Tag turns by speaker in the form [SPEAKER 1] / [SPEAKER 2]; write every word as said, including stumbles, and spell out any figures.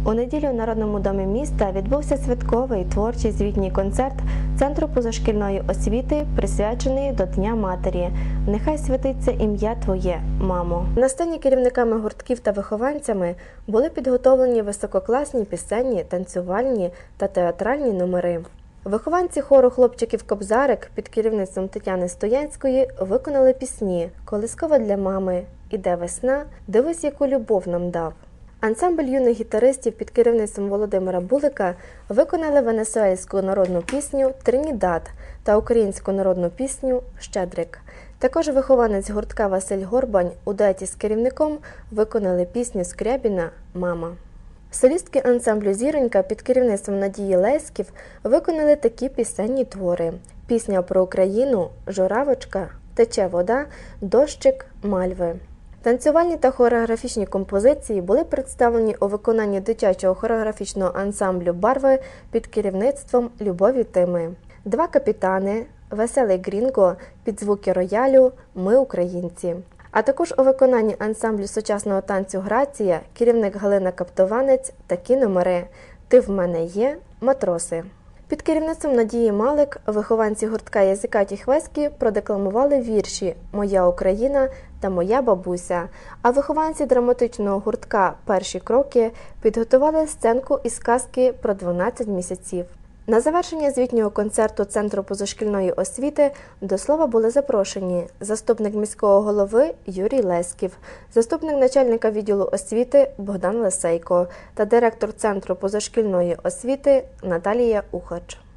[SPEAKER 1] У неділю в Народному домі міста відбувся святковий творчий звітній концерт Центру позашкільної освіти, присвячений до Дня Матері. Нехай святиться ім'я Твоє, мамо. На сцені керівниками гуртків та вихованцями були підготовлені висококласні пісенні, танцювальні та театральні номери. Вихованці хору «Хлопчиків-кобзарик» під керівництвом Тетяни Стоянської виконали пісні «Колискова для мами», «Іде весна», «Дивись, яку любов нам дав». Ансамбль юних гітаристів під керівництвом Володимира Булика виконали венесуельську народну пісню «Тринідад» та українську народну пісню «Щедрик». Також вихованець гуртка Василь Горбань у дуеті з керівником виконали пісню Скрябіна «Мама». Солістки ансамблю «Зіронька» під керівництвом Надії Леськів виконали такі пісенні твори: «Пісня про Україну», «Журавочка», «Тече вода», «Дощик», «Мальви». Танцювальні та хореографічні композиції були представлені у виконанні дитячого хореографічного ансамблю «Барви» під керівництвом Любові Тими. «Два капітани», «Веселий Грінго», під звуки роялю «Ми українці». А також у виконанні ансамблю сучасного танцю «Грація» керівник Галина Каптованець такі номери «Ти в мене є», «Матроси». Під керівництвом Надії Малик вихованці гуртка «Язика Тіхвеськи» продекламували вірші «Моя Україна» та «Моя бабуся», а вихованці драматичного гуртка «Перші кроки» підготували сценку із казки про дванадцять місяців. На завершення звітнього концерту Центру позашкільної освіти до слова були запрошені заступник міського голови Юрій Леськів, заступник начальника відділу освіти Богдан Лисейко та директор Центру позашкільної освіти Наталія Ухач.